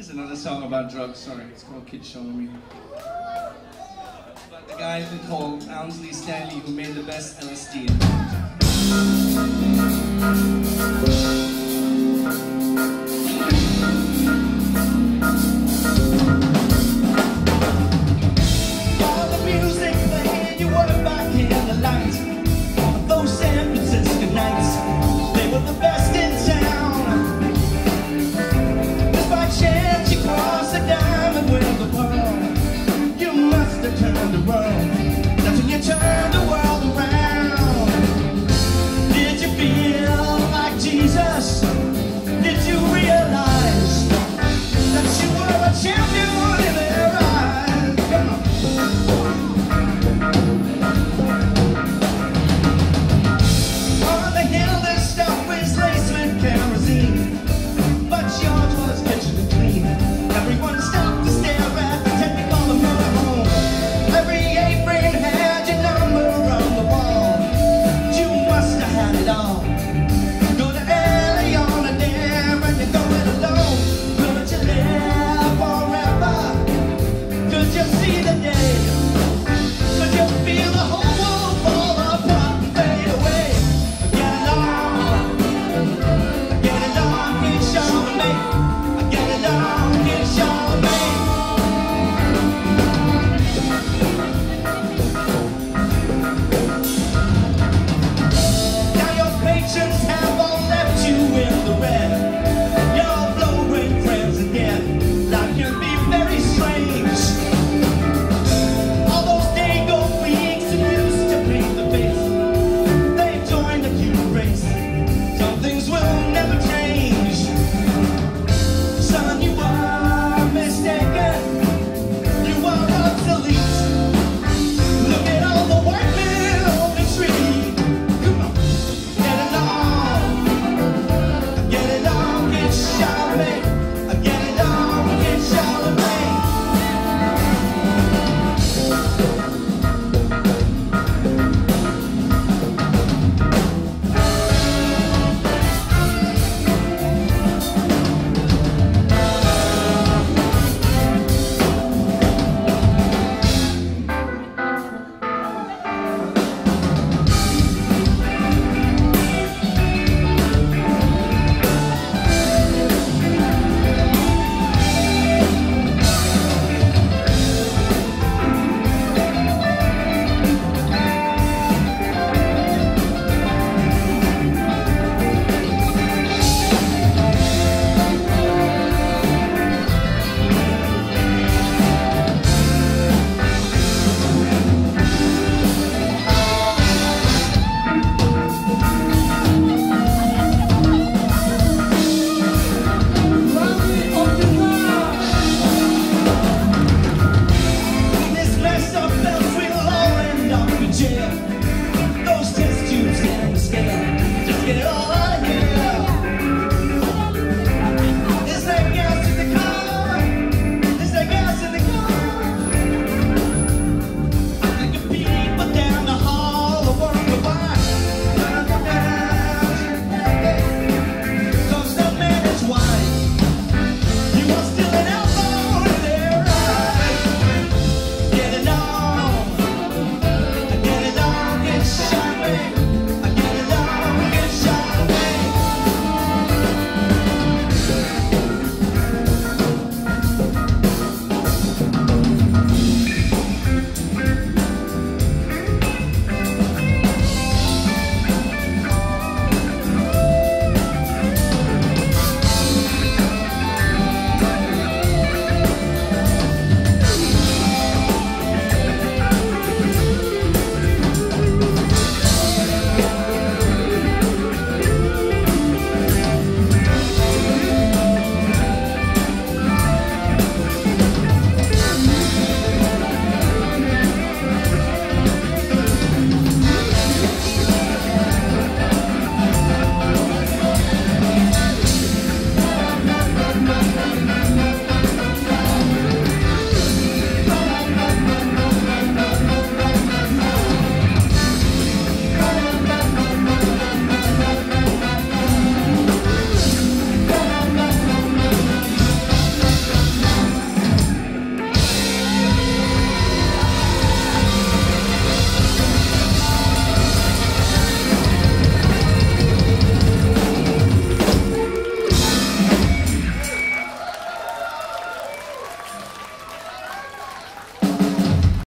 Here's another song about drugs, sorry, it's called Kids Showing Me. About the guy called Ounsley Stanley who made the best LSD. All the music playing, you were back in the lights. Those San Francisco nights, they were the best in town. Just by chance you crossed the diamond with the pearl. You must have turned around. That's when you turned away.